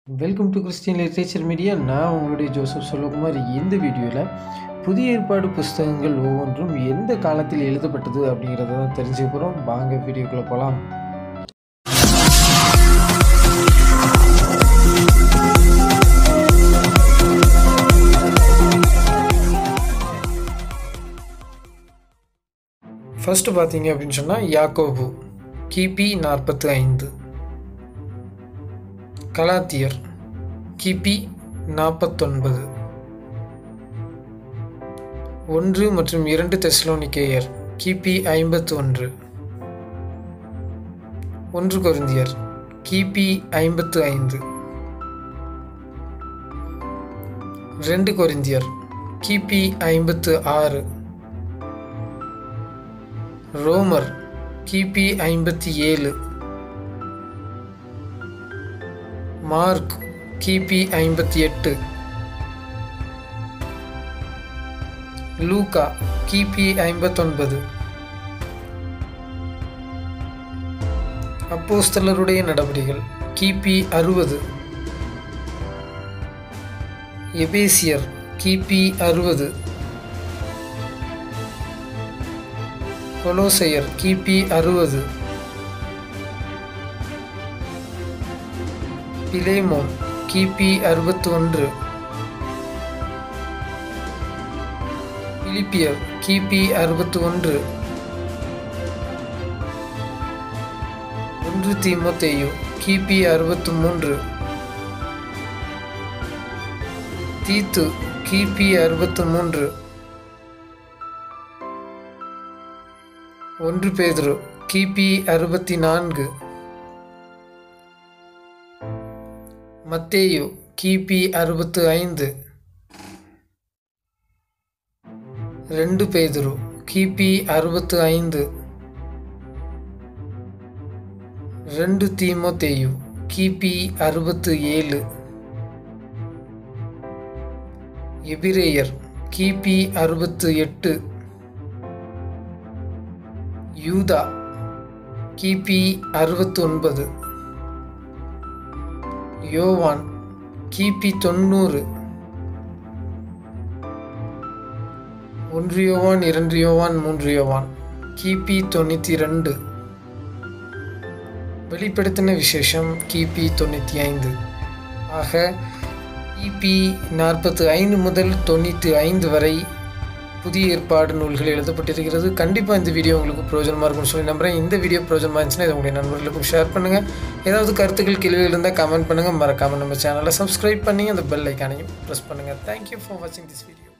Welcome to Christian literature media. நான் உங்களுடைய Joseph Selvakumar. இந்த வீடியோவில் புதிய ஏற்பாடு புஸ்தகங்கள் ஒவ்வொன்றும் எந்த காலத்தில் எழுதப்பட்டது அப்படிங்கிறத தான் தெரிஞ்சுக்க போகிறோம். வாங்க வீடியோக்குள்ளே போகலாம். ஃபர்ஸ்ட்டு பார்த்தீங்க அப்படின்னு சொன்னால் யாக்கோபு கிபி 45, கலாத்தியர் கிபி 49, 1 மற்றும் 2 தெசலோனிக்கேயர் கிபி 51, 1 கொரிந்தியர் கிபி 55, 2 கொரிந்தியர் கிபி 56, ரோமர் கிபி 57, மார்க் கிபி 58, லூக்கா கிபி 59, அப்போஸ்தலருடைய நடபடிகள் கிபி 60, எபேசியர் கிபி 60, கொலோசையர் கிபி 60, பிலேமோன் கிபி 61, பிலிப்பியர் கிபி 61, 1 தீமோத்தேயு கிபி 63, தீத்து கிபி 63, 1 பேதுரு கிபி 64, மத்தேயு கிபி 65, 2 பேதுரு கிபி 65, 2 தீமோத்தேயு கிபி 67, எபிரேயர் கிபி 68, யூதா கிபி 69, யோவான் கிபி 90, 1 யோவான் 2 யோவான் 3 யோவான் கிபி 92, வெளிப்படுத்தின விசேஷம் கிபி 95. ஆக கிபி 45 முதல் 95 வரை புதிய ஏற்பாடு நூல்கள் எழுதப்பட்டிருக்கிறது. கண்டிப்பாக இந்த வீடியோ உங்களுக்கு பிரயோஜனமாக இருக்கும்னு சொல்லி நம்புகிறேன். இந்த வீடியோ பிரயோஜனமாக இருந்துச்சுன்னா இதை உங்களுடைய நண்பர்களுக்கும் ஷேர் பண்ணுங்கள். ஏதாவது கருத்துக்கள் கேள்விகள் இருந்தால் கமெண்ட் பண்ணுங்கள். மறக்காமல் நம்ம சேனலை சப்ஸ்கிரைப் பண்ணி அந்த பெல் ஐக்கானையும் ப்ரெஸ் பண்ணுங்கள். தேங்க்யூ ஃபார் வாட்சிங் திஸ் வீடியோ.